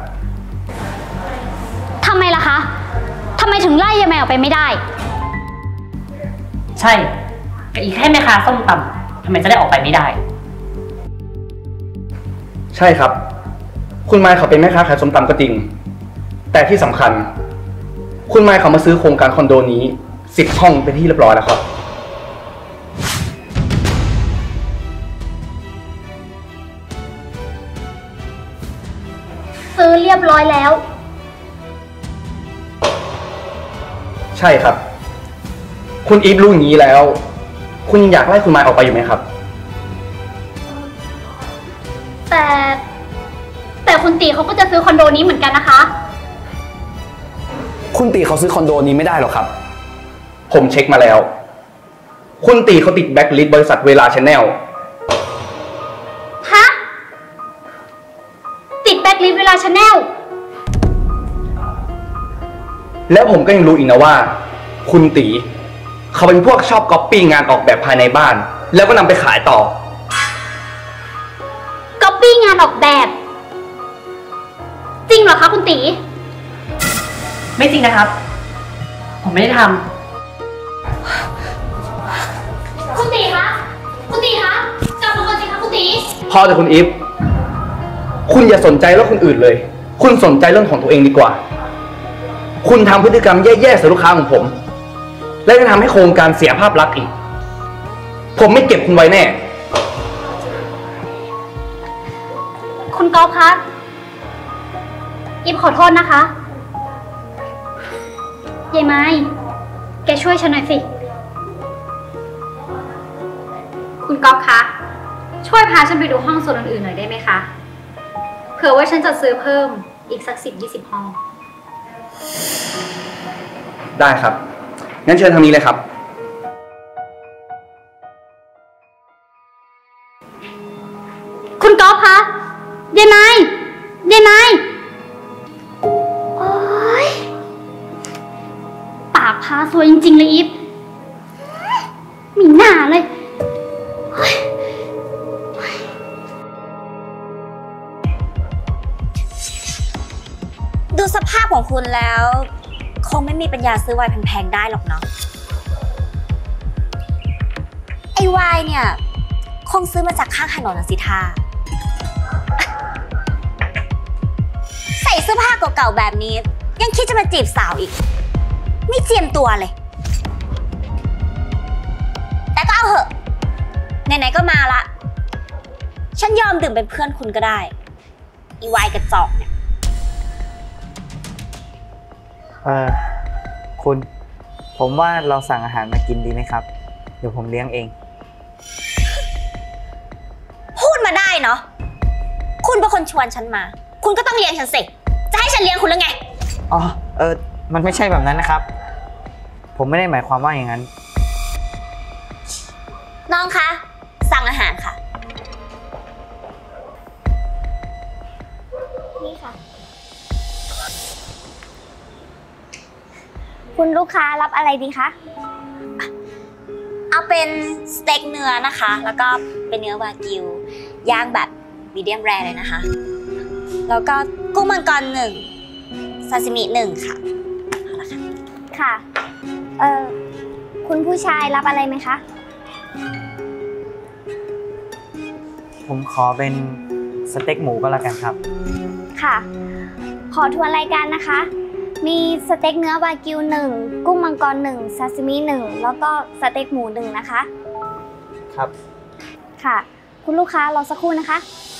ทำไมล่ะคะทำไมถึงไล่ยายแมวออกไปไม่ได้ใช่กับอีกแค่แม่ค้าส้มตำทำไมจะได้ออกไปไม่ได้ใช่ครับ คุณไมค์เขาเป็นแม่ค้าขายส้มตำก็จริง แต่ที่สำคัญ คุณไมค์เขามาซื้อโครงการคอนโดนี้10 ห้องเป็นที่เรียบร้อยแล้วครับซื้อเรียบร้อยแล้วใช่ครับ คุณอีฟรู้อย่างนี้แล้ว คุณอยากไล่คุณไมค์ออกไปอยู่ไหมครับแต่คุณตีเขาก็จะซื้อคอนโดนี้เหมือนกันนะคะคุณตีเขาซื้อคอนโดนี้ไม่ได้หรอกครับ ผมเช็คมาแล้ว คุณตีเขาติดแบ็คลิสต์บริษัทเวลาชาแนลฮะ ติดแบ็คลิสต์เวลาชาแนลแล้วผมก็ยังรู้อีกนะว่า คุณตีเขาเป็นพวกชอบก๊อปปี้งานออกแบบภายในบ้าน แล้วก็นำไปขายต่อก๊อปปี้งานออกแบบ จริงเหรอคะคุณตีไม่จริงนะครับ ผมไม่ได้ทำคุณตีคะ คุณตีคะกลับมาก่อนสิคะคุณตีพอแต่คุณอีฟ คุณอย่าสนใจเรื่องคนอื่นเลย คุณสนใจเรื่องของตัวเองดีกว่า คุณทำพฤติกรรมแย่ๆใส่ลูกค้าของผม และจะทำให้โครงการเสียภาพลักษณ์อีก ผมไม่เก็บคุณไว้แน่คุณก๊อฟคะ อิฟขอโทษนะคะยายไม้แกช่วยฉันหน่อยสิคุณก๊อฟคะ ช่วยพาฉันไปดูห้องโซนอื่นๆหน่อยได้ไหมคะ เผื่อว่าฉันจะซื้อเพิ่มอีกสัก10-20 ห้องได้ครับ งั้นเชิญทางนี้เลยครับคุณก๊อฟคะยายไม้ยายไม้โอ๊ยปากพาซวยจริงๆเลยอีฟมีหน้าเลยโอ๊ยดูสภาพของคุณแล้ว คงไม่มีปัญญาซื้อไวน์แพงๆได้หรอกเนาะ ไอ้ไวน์เนี่ย คงซื้อมาจากข้างถนนนะสิท่าใส่เสื้อผ้าเก่าๆแบบนี้ ยังคิดจะมาจีบสาวอีก ไม่เจียมตัวเลย แต่ก็เอาเหอะ ไหนๆก็มาละ ฉันยอมดื่มเป็นเพื่อนคุณก็ได้ อีไวน์กระจอกเนี่ยคุณ ผมว่าเราสั่งอาหารมากินดีไหมครับ เดี๋ยวผมเลี้ยงเองพูดมาได้เนาะ คุณเป็นคนชวนฉันมา คุณก็ต้องเลี้ยงฉันสิ จะให้ฉันเลี้ยงคุณหรือไงอ๋อ มันไม่ใช่แบบนั้นนะครับ ผมไม่ได้หมายความว่าอย่างนั้นน้องคะ สั่งอาหารค่ะ นี่ค่ะคุณลูกค้ารับอะไรดีคะเอาเป็นสเต็กเนื้อนะคะ แล้วก็เป็นเนื้อวากิวย่างแบบมีเดียมแรร์เลยนะคะ แล้วก็กุ้งมังกร1ซาซิมิ1ค่ะเอาละค่ะค่ะ คุณผู้ชายรับอะไรไหมคะผมขอเป็นสเต็กหมูก็แล้วกันครับค่ะ ขอทวนรายการนะคะ มีสเต็กเนื้อวากิว1กุ้งมังกร1ซาซิมิ1แล้วก็สเต็กหมู1นะคะครับค่ะ คุณลูกค้ารอสักครู่นะคะ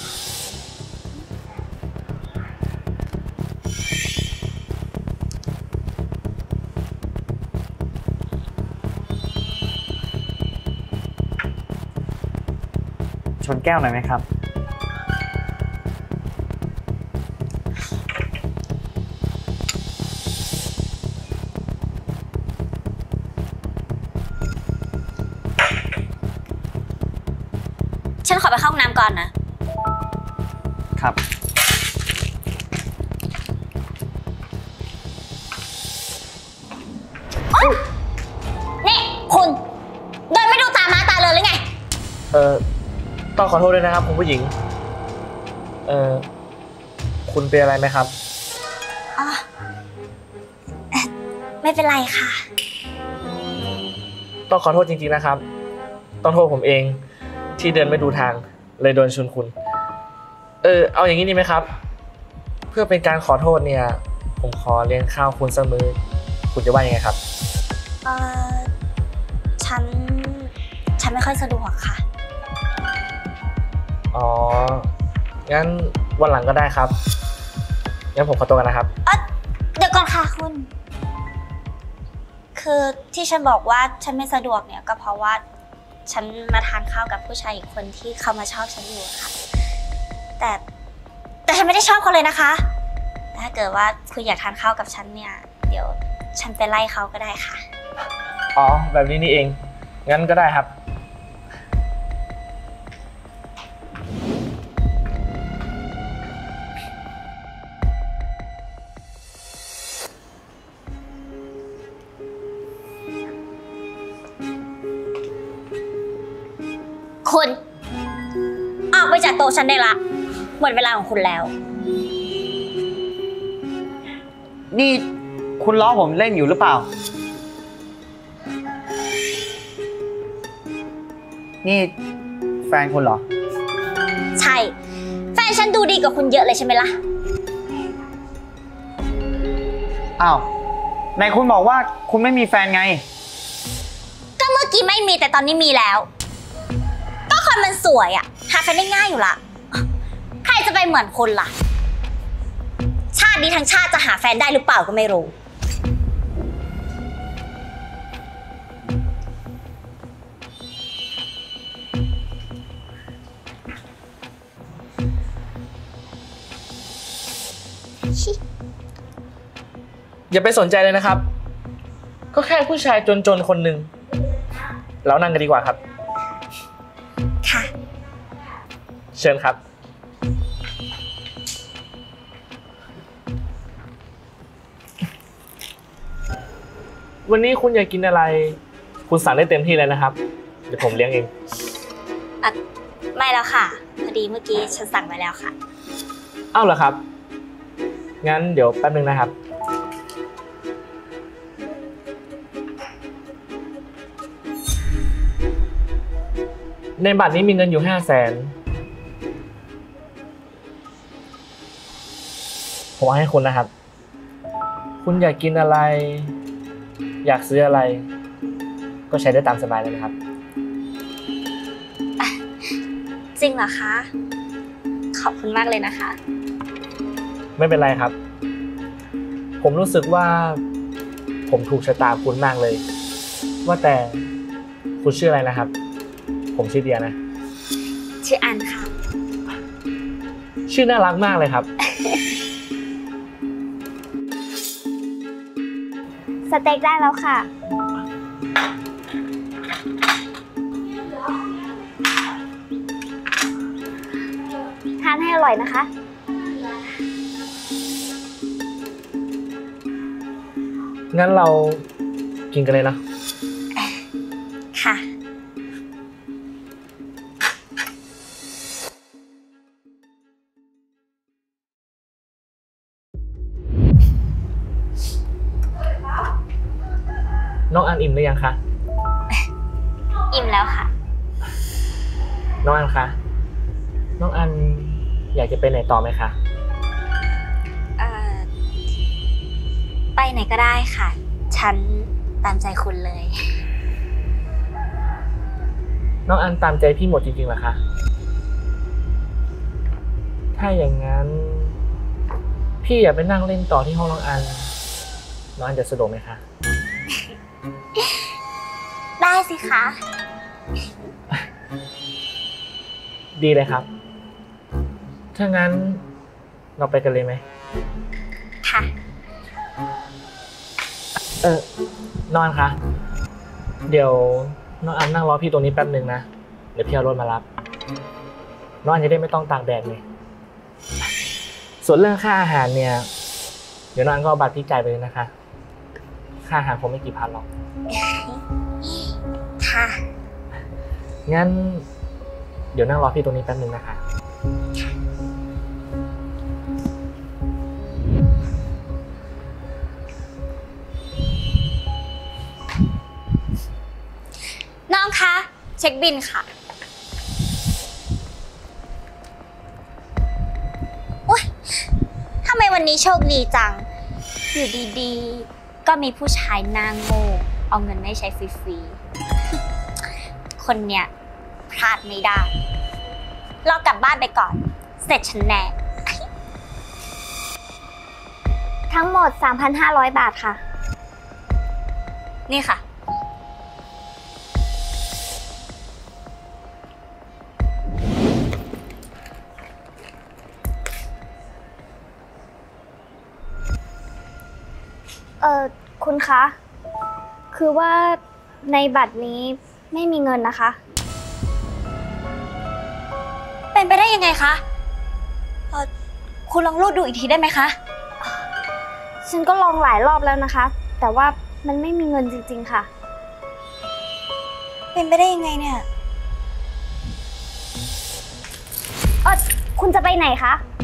ชนแก้วหน่อยไหมครับฉันขอไปเข้าห้องน้ำก่อนนะครับนี่คุณเดินไม่ดูตาม้าตาเลยหรือไงต้องขอโทษด้วยนะครับคุณผู้หญิง คุณเป็นอะไรไหมครับอ๋อ ไม่เป็นไรค่ะต้องขอโทษจริงๆนะครับ ต้องโทษผมเองที่เดินไม่ดูทางเลยโดนชนคุณ เอาอย่างนี้ดีไหมครับ เพื่อเป็นการขอโทษเนี่ย ผมขอเลี้ยงข้าวคุณสักมื้อคุณจะว่ายังไงครับฉันไม่ค่อยสะดวกค่ะอ๋อ งั้นวันหลังก็ได้ครับ งั้นผมขอตัวกันนะครับเดี๋ยวก่อนค่ะคุณ คือที่ฉันบอกว่าฉันไม่สะดวกเนี่ยก็เพราะว่าฉันมาทานข้าวกับผู้ชายอีกคนที่เขามาชอบฉันอยู่ค่ะ แต่ฉันไม่ได้ชอบเขาเลยนะคะ ถ้าเกิดว่าคุณอยากทานข้าวกับฉันเนี่ย เดี๋ยวฉันไปไล่เขาก็ได้ค่ะอ๋อ แบบนี้นี่เอง งั้นก็ได้ครับคุณออกไปจากโต๊ะฉันได้ละหมดเวลาของคุณแล้วนี่คุณล้อผมเล่นอยู่หรือเปล่า นี่แฟนคุณเหรอใช่ แฟนฉันดูดีกว่าคุณเยอะเลยใช่ไหมล่ะอ้าวไหนคุณบอกว่าคุณไม่มีแฟนไงก็เมื่อกี้ไม่มีแต่ตอนนี้มีแล้ว ก็คนมันสวยอะหาแฟนได้ง่ายอยู่ละใครจะไปเหมือนคุณล่ะ ชาตินี้ทั้งชาติจะหาแฟนได้หรือเปล่าก็ไม่รู้อย่าไปสนใจเลยนะครับ ก็แค่ผู้ชายจนๆคนหนึ่งแล้วนั่งกันดีกว่าครับค่ะเชิญครับ วันนี้คุณอยากกินอะไร คุณสั่งได้เต็มที่เลยนะครับ เดี๋ยวผมเลี้ยงเองไม่แล้วค่ะ พอดีเมื่อกี้ฉันสั่งไว้แล้วค่ะเอ้าเหรอครับ งั้นเดี๋ยวแป๊บนึงนะครับ ในบัตรนี้มีเงินอยู่ 500,000 ผมเอาให้คุณนะครับ คุณอยากกินอะไร อยากซื้ออะไร ก็ใช้ได้ตามสบายเลยนะครับจริงเหรอคะ ขอบคุณมากเลยนะคะไม่เป็นไรครับ ผมรู้สึกว่าผมถูกชะตาคุณมากเลย ว่าแต่คุณชื่ออะไรนะครับ ผมชื่อเดียนะชื่ออันค่ะชื่อน่ารักมากเลยครับสเต็กได้แล้วค่ะ ทานให้อร่อยนะคะงั้นเรากินกันเลยนะค่ะน้องอันอิ่มหรือยังคะอิ่มแล้วค่ะน้องอันคะ น้องอันอยากจะไปไหนต่อไหมคะไปไหนก็ได้ค่ะ ฉันตามใจคุณเลยน้องอันตามใจพี่หมดจริงๆเหรอคะ ถ้าอย่างนั้น พี่อยากไปนั่งเล่นต่อที่ห้องน้องอัน น้องอันจะสะดวกไหมคะได้สิคะดีเลยครับ ถ้างั้นเราไปกันเลยไหมค่ะน้องอันคะ เดี๋ยวน้องอันนั่งรอพี่ตรงนี้แป๊บนึงนะ เดี๋ยวพี่เอารถมารับ น้องอันจะได้ไม่ต้องตากแดดเลยส่วนเรื่องค่าอาหารเนี่ย เดี๋ยวน้องอันก็เอาบัตรพี่จ่ายไปเลยนะคะ ค่าอาหารคงไม่กี่พันหรอกค่ะงั้น เดี๋ยวนั่งรอพี่ตรงนี้แป๊บนึงนะคะน้องคะ เช็คบิลค่ะโอ๊ยทำไมวันนี้โชคดีจัง อยู่ดีๆ ก็มีผู้ชายหน้าโง่เอาเงินมาให้ใช้ฟรีๆ คนเนี้ยพลาดไม่ได้ เรากลับบ้านไปก่อน เสร็จฉันแน่ทั้งหมด 3,500 บาทค่ะนี่ค่ะคุณคะ คือว่าในบัตรนี้ไม่มีเงินนะคะเป็นไปได้ยังไงคะคุณลองรูดดูอีกทีได้ไหมคะฉันก็ลองหลายรอบแล้วนะคะ แต่ว่ามันไม่มีเงินจริงๆค่ะเป็นไปได้ยังไงเนี่ยคุณจะไปไหนคะ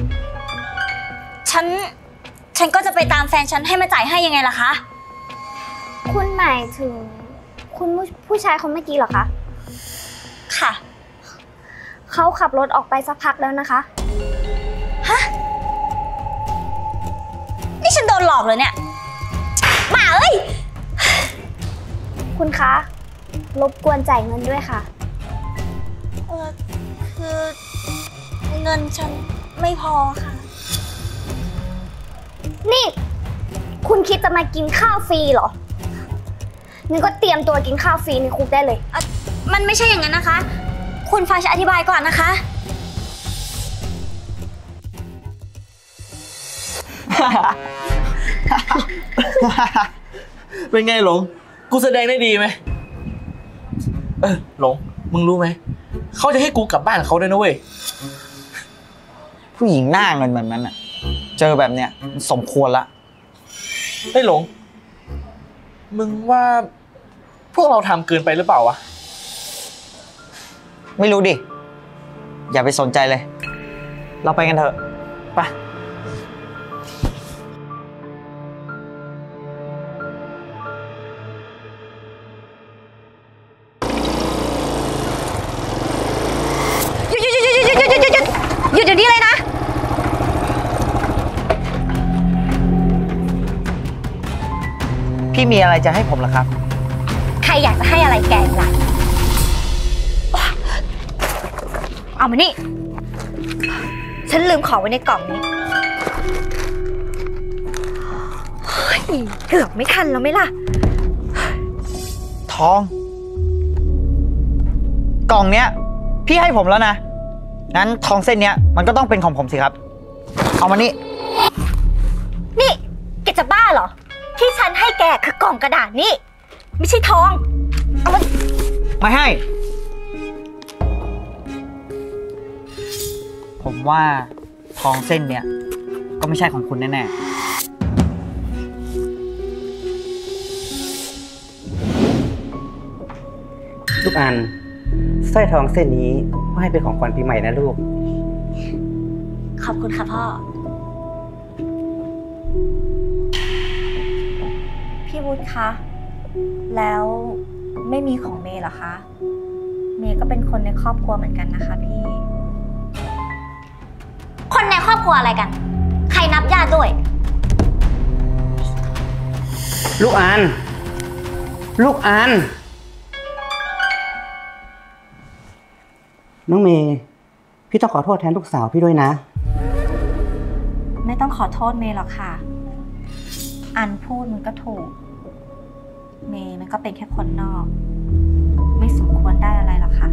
ฉันก็จะไปตามแฟนฉันให้มาจ่ายให้ยังไงล่ะคะคุณหมายถึงคุณผู้ชายคนเมื่อกี้เหรอคะค่ะเขาขับรถออกไปสักพักแล้วนะคะฮะ นี่ฉันโดนหลอกเลยเนี่ยหมาเอ้ยคุณคะ รบกวนจ่ายเงินด้วยค่ะคือเงินฉันไม่พอค่ะนี่ คุณคิดจะมากินข้าวฟรีเหรองั้นก็เตรียมตัวกินข้าวฟรีในคุกได้เลยมันไม่ใช่อย่างนั้นนะคะ คุณฟังฉันอธิบายก่อนนะคะเป็นไงหลง กูแสดงได้ดีไหมหลง มึงรู้ไหม เขาจะให้กูกลับบ้านเขาด้วยนะเว้ยผู้หญิงหน้าเงินแบบนั้นอะเจอแบบเนี้ยสมควรละเฮ้ยหลง มึงว่าพวกเราทำเกินไปหรือเปล่าวะไม่รู้ดิ อย่าไปสนใจเลย เราไปกันเถอะไปหยุดเดี๋ยวนี้เลยนะพี่มีอะไรจะให้ผมเหรอครับใครอยากจะให้อะไรแกล่ะ เอามานี่ ฉันลืมของไว้ในกล่องนี้เกือบไม่ทันแล้วไหมล่ะทอง กล่องเนี้ย พี่ให้ผมแล้วนะ งั้นทองเส้นเนี้ยมันก็ต้องเป็นของผมสิครับ เอามานี่นี่แกจะบ้าเหรอ ที่ฉันให้แกคือกล่องกระดาษนี่ ไม่ใช่ทอง เอามาไม่ให้ ผมว่าทองเส้นเนี้ยก็ไม่ใช่ของคุณแน่ๆลูกอันสร้อยทองเส้นนี้พ่อให้เป็นของขวัญปีใหม่นะลูกขอบคุณค่ะพ่อพี่วุฒิคะ แล้วไม่มีของเมย์เหรอคะ เมย์ก็เป็นคนในครอบครัวเหมือนกันนะคะพี่คนในครอบครัวอะไรกัน ใครนับญาติด้วยลูกอัน ลูกอัน น้องเมย์พี่ต้องขอโทษแทนลูกสาวพี่ด้วยนะไม่ต้องขอโทษเมย์หรอกค่ะ อันพูดมันก็ถูก เมย์มันก็เป็นแค่คนนอก ไม่สมควรได้อะไรหรอกค่ะ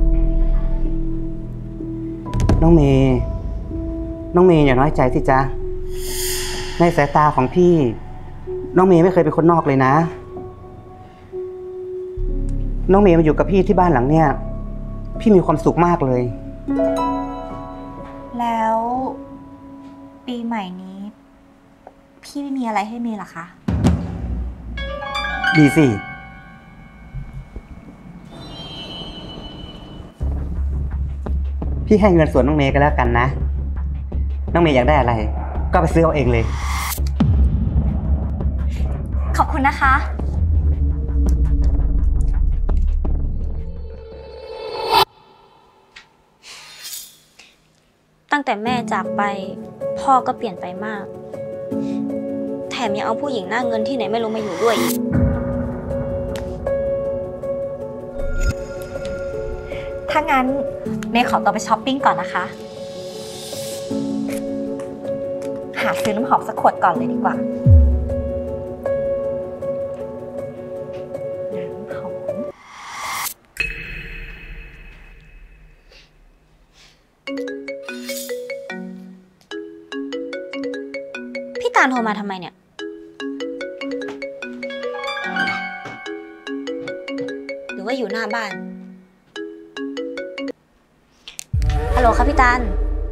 น้องเมย์อย่าน้อยใจสิจ๊ะ ในสายตาของพี่ น้องเมย์ไม่เคยเป็นคนนอกเลยนะ น้องเมย์มาอยู่กับพี่ที่บ้านหลังเนี้ยพี่มีความสุขมากเลยแล้วปีใหม่นี้ พี่ไม่มีอะไรให้เมย์หรอคะดีสิพี่ให้เงินส่วนน้องเมย์ก็แล้วกันนะ น้องเมย์อยากได้อะไรก็ไปซื้อเอาเองเลยขอบคุณนะคะตั้งแต่แม่จากไปพ่อก็เปลี่ยนไปมาก แถมยังเอาผู้หญิงหน้าเงินที่ไหนไม่รู้มาอยู่ด้วยอีกถ้างั้นเมย์ขอตัวไปช้อปปิ้งก่อนนะคะ หาซื้อน้ำหอมสักขวดก่อนเลยดีกว่า น้ำหอมพี่ตาลโทรมาทำไมเนี่ย หรือว่าอยู่หน้าบ้าน ฮัลโหลครับพี่ตาล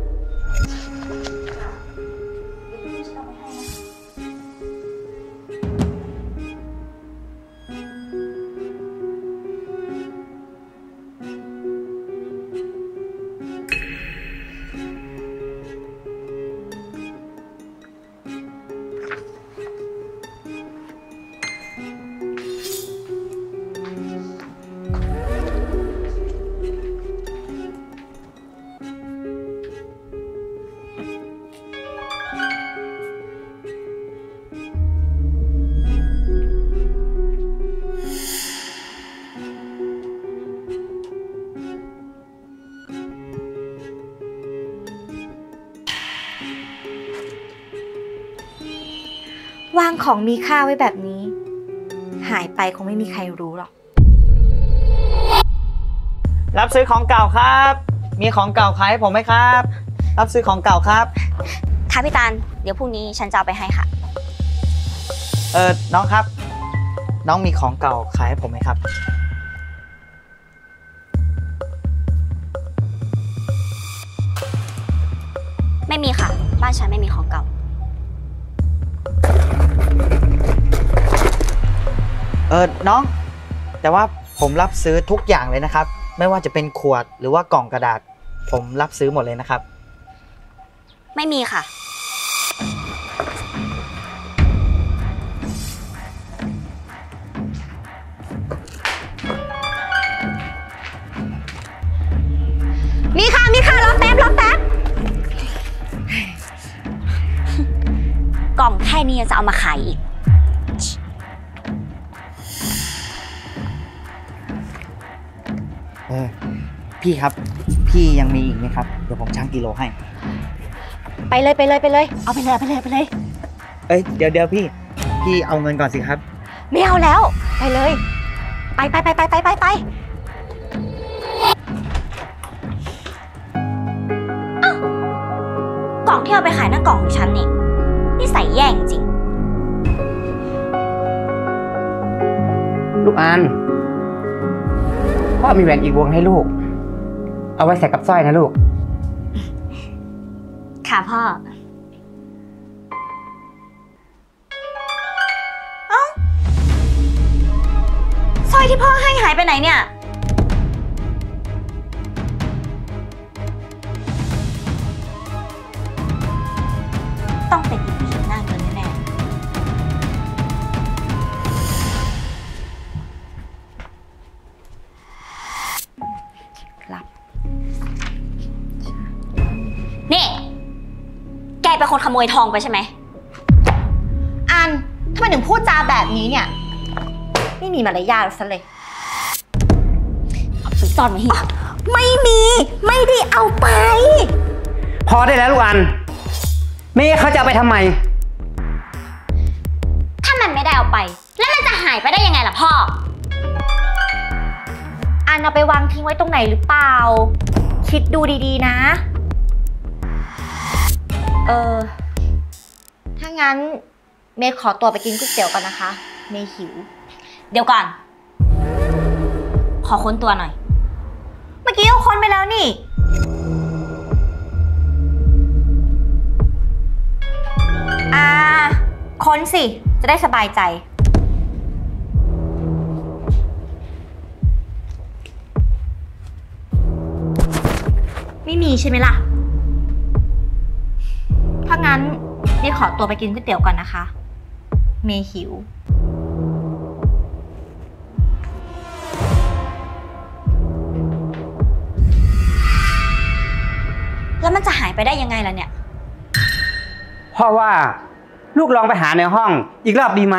วางของมีค่าไว้แบบนี้ หายไปคงไม่มีใครรู้หรอกรับซื้อของเก่าครับ มีของเก่าขายให้ผมไหมครับ รับซื้อของเก่าครับค่ะพี่ตาล เดี๋ยวพรุ่งนี้ฉันจะเอาไปให้ค่ะน้องครับ น้องมีของเก่าขายให้ผมไหมครับไม่มีค่ะ บ้านฉันไม่มีของเก่าน้อง แต่ว่าผมรับซื้อทุกอย่างเลยนะครับ ไม่ว่าจะเป็นขวดหรือว่ากล่องกระดาษ ผมรับซื้อหมดเลยนะครับไม่มีค่ะมีค่ะรอแป๊บ กล่องแค่นี้จะเอามาขายอีกพี่ครับ พี่ยังมีอีกไหมครับ เดี๋ยวผมชั่งกิโลให้ไปเลย เอาไปเลยเดี๋ยวพี่เอาเงินก่อนสิครับไม่เอาแล้ว ไปเลย ไปเอ้ากล่องที่เอาไปขายนั่นกล่องของฉันนี่นี่ใส่แย่งจริงลูกอันพ่อมีแหวนอีกวงให้ลูก เอาไว้ใส่กับสร้อยนะลูกค่ะพ่อสร้อยที่พ่อให้หายไปไหนเนี่ยต้องเป็นอีกผู้หญิงหน้าเงินแน่ๆครับนี่ แกเป็นคนขโมยทองไปใช่ไหมอันทำไมถึงพูดจาแบบนี้เนี่ย ไม่มีมารยาทซะเลยเอาไปซ่อนไว้ที่ไม่ได้เอาไปพอได้แล้วลูกอันเมย์เขาจะเอาไปทำไมถ้ามันไม่ได้เอาไป แล้วมันจะหายไปได้ยังไงล่ะพ่อ อันเอาไปวางทิ้งไว้ตรงไหนหรือเปล่า คิดดูดีๆนะ ถ้างั้นเมย์ขอตัวไปกินก๋วยเตี๋ยวก่อนนะคะ เมย์หิว เดี๋ยวก่อน ขอค้นตัวหน่อย เมื่อกี้ก็ค้นไปแล้วนี่ ค้นสิ จะได้สบายใจ ไม่มีใช่ไหมล่ะ ถ้างั้นเมย์ขอตัวไปกินก๋วยเตี๋ยวก่อนนะคะ เมย์หิว แล้วมันจะหายไปได้ยังไงล่ะเนี่ยเพราะว่าลูกลองไปหาในห้องอีกรอบดีไหม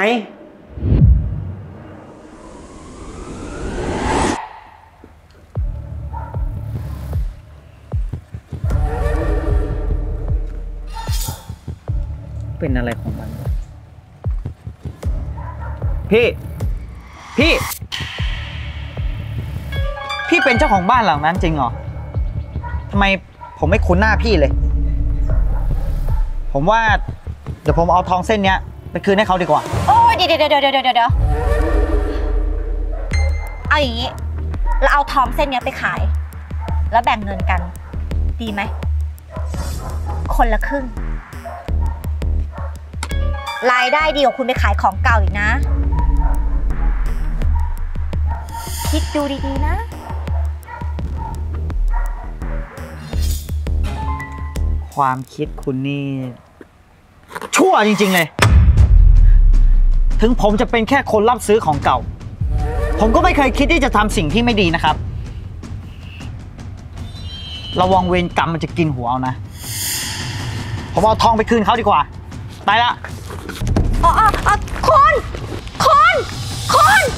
เป็นอะไรของมัน พี่เป็นเจ้าของบ้านหลังนั้นจริงเหรอทำไมผมไม่คุ้นหน้าพี่เลย ผมว่าเดี๋ยวผมเอาทองเส้นเนี้ยไปคืนให้เขาดีกว่าโอ้ยเดี๋ยวเอาอย่างนี้เราเอาทองเส้นนี้ไปขาย แล้วแบ่งเงินกัน ดีไหม คนละครึ่ง รายได้ดีกว่าคุณไปขายของเก่าอีกนะ คิดดูดีๆนะความคิดคุณนี่ชั่วจริงๆเลย ถึงผมจะเป็นแค่คนรับซื้อของเก่า ผมก็ไม่เคยคิดที่จะทำสิ่งที่ไม่ดีนะครับ ระวังเวรกรรมมันจะกินหัวเอานะ ผมเอาทองไปคืนเขาดีกว่า ไปละคน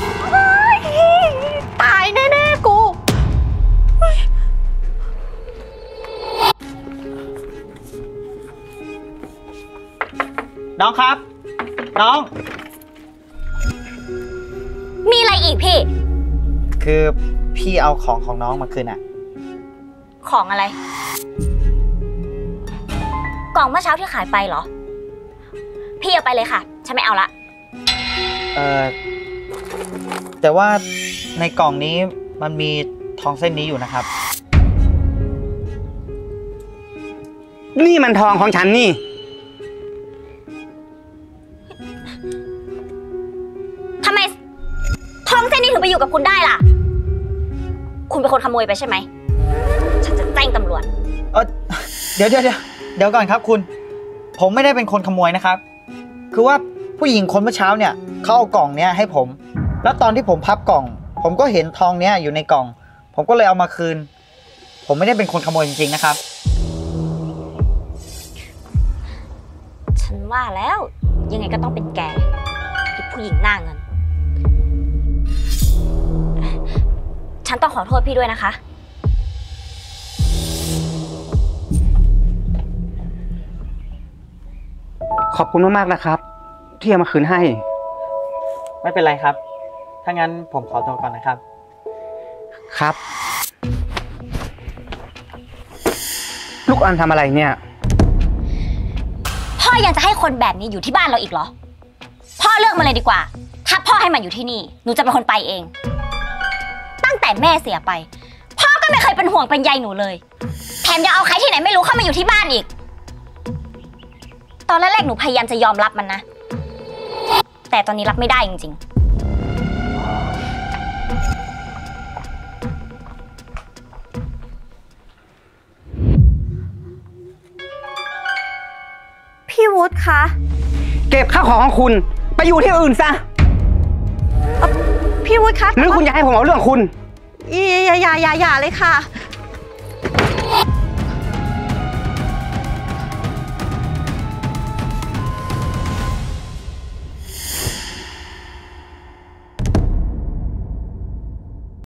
ตายแน่ๆกูน้องครับ น้องมีอะไรอีกพี่คือพี่เอาของน้องมาคืนอะของอะไร กล่องเมื่อเช้าที่ขายไปเหรอ พี่เอาไปเลยค่ะฉันไม่เอาละแต่ว่าในกล่องนี้มันมีทองเส้นนี้อยู่นะครับนี่มันทองของฉันนี่ทำไมทองเส้นนี้ถึงไปอยู่กับคุณได้ล่ะ คุณเป็นคนขโมยไปใช่ไหม ฉันจะแจ้งตำรวจเดี๋ยวก่อนครับคุณ ผมไม่ได้เป็นคนขโมยนะครับ คือว่าผู้หญิงคนเมื่อเช้าเนี่ยเขาเอากล่องเนี้ยให้ผม แล้วตอนที่ผมพับกล่อง ผมก็เห็นทองเนี้ยอยู่ในกล่อง ผมก็เลยเอามาคืน ผมไม่ได้เป็นคนขโมยจริงๆนะครับฉันว่าแล้วยังไงก็ต้องเป็นแกที่ผู้หญิงหน้าเงิน ฉันต้องขอโทษพี่ด้วยนะคะขอบคุณมากๆนะครับ ที่เอามาคืนให้ไม่เป็นไรครับ ถ้างั้นผมขอตัวก่อนนะครับครับ ลูกอันทำอะไรเนี่ยพ่อยังจะให้คนแบบนี้อยู่ที่บ้านเราอีกเหรอ พ่อเลิกมาเลยดีกว่า ถ้าพ่อให้มันอยู่ที่นี่หนูจะเป็นคนไปเอง ตั้งแต่แม่เสียไป พ่อก็ไม่เคยเป็นห่วงเป็นใยหนูเลย แถมยังเอาใครที่ไหนไม่รู้เข้ามาอยู่ที่บ้านอีก ตอนแรกๆหนูพยายามจะยอมรับมันนะ แต่ตอนนี้รับไม่ได้จริงๆวุฒิคะเก็บข้าวของคุณไปอยู่ที่อื่นซะพี่วุฒิคะหรือคุณอยากให้ผมเอาเรื่องคุณอย่าเลยค่ะ